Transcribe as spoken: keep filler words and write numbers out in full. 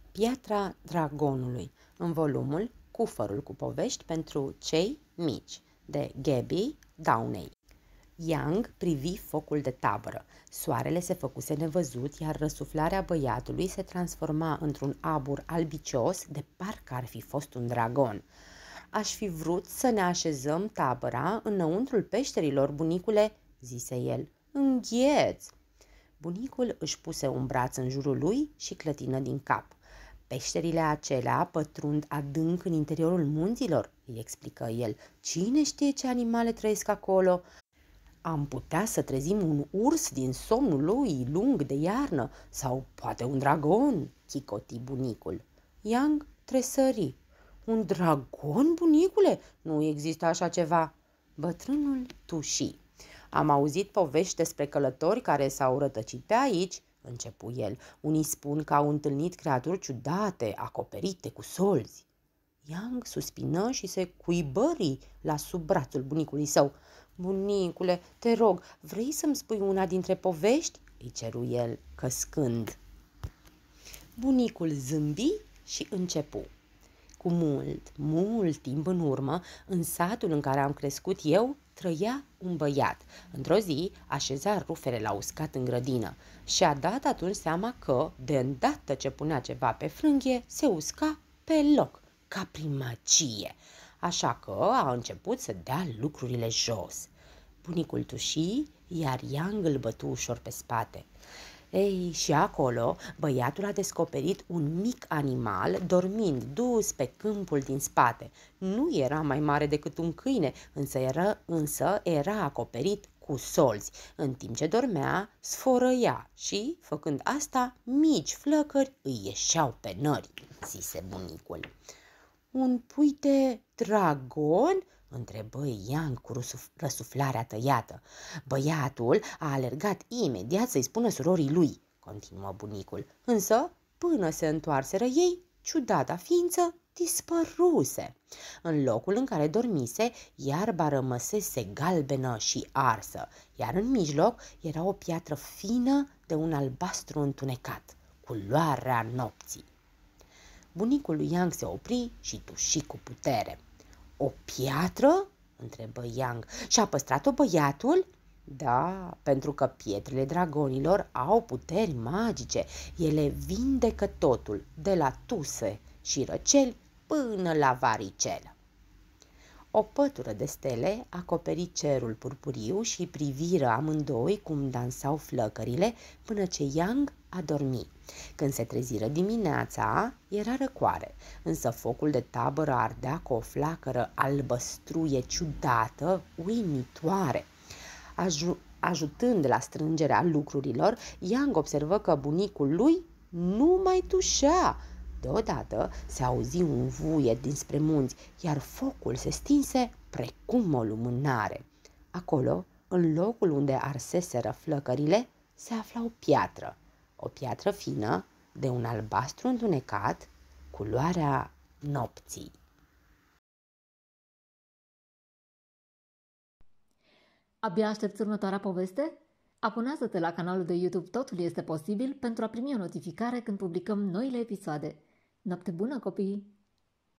Piatra Dragonului, în volumul Cufărul cu povești pentru cei mici, de Gaby Downey. Yang privi focul de tabără. Soarele se făcuse nevăzut, iar răsuflarea băiatului se transforma într-un abur albicios, de parcă ar fi fost un dragon. "Aș fi vrut să ne așezăm tabăra înăuntrul peșterilor, bunicule," zise el. "Îngheț!" Bunicul își puse un braț în jurul lui și clătină din cap. "Peșterile acelea pătrund adânc în interiorul munților," îi explică el. "Cine știe ce animale trăiesc acolo? Am putea să trezim un urs din somnul lui lung de iarnă sau poate un dragon," chicoti bunicul. Yang tresări. "Un dragon, bunicule? Nu există așa ceva." Bătrânul tuși. "Am auzit povești despre călători care s-au rătăcit pe aici," începu el. "Unii spun că au întâlnit creaturi ciudate, acoperite cu solzi." Yang suspină și se cuibări la sub brațul bunicului său. "Bunicule, te rog, vrei să-mi spui una dintre povești?" îi ceru el, căscând. Bunicul zâmbi și începu. "Cu mult, mult timp în urmă, în satul în care am crescut eu, trăia un băiat. Într-o zi așeza rufele la uscat în grădină și a dat atunci seama că, de îndată ce punea ceva pe frânghie, se usca pe loc, ca prin magie. Așa că a început să dea lucrurile jos." Bunicul tuși, iar Yang îl bătu ușor pe spate. "Ei, și acolo, băiatul a descoperit un mic animal dormind dus pe câmpul din spate. Nu era mai mare decât un câine, însă era, însă era acoperit cu solzi. În timp ce dormea, sfărăia și, făcând asta, mici flăcări îi ieșeau pe nări," zise bunicul. "Un pui de dragon?" întrebă Yang cu răsuflarea tăiată. "Băiatul a alergat imediat să-i spună surorii lui," continuă bunicul, "însă, până se întoarseră ei, ciudata ființă dispăruse. În locul în care dormise, iarba rămăsese galbenă și arsă, iar în mijloc era o piatră fină de un albastru întunecat, culoarea nopții." Bunicul lui Yang se opri și tuși cu putere. "O piatră?" întrebă Yang. "Și-a păstrat-o băiatul?" "Da, pentru că pietrele dragonilor au puteri magice. Ele vindecă totul, de la tuse și răceli până la varicelă." O pătură de stele acoperi cerul purpuriu și priviră amândoi cum dansau flăcările până ce Yang a dormit. Când se treziră dimineața, era răcoare, însă focul de tabără ardea cu o flacără albăstruie ciudată, uimitoare. Aju- ajutând la strângerea lucrurilor, Yang observă că bunicul lui nu mai tușea. Deodată se auzi un vuiet dinspre munți, iar focul se stinse precum o lumânare. Acolo, în locul unde arseseră flăcările, se afla o piatră. O piatră fină, de un albastru întunecat, culoarea nopții. Abia aștepți următoarea poveste? Abonează-te la canalul de YouTube Totul este posibil pentru a primi o notificare când publicăm noile episoade. Noapte bună, copii!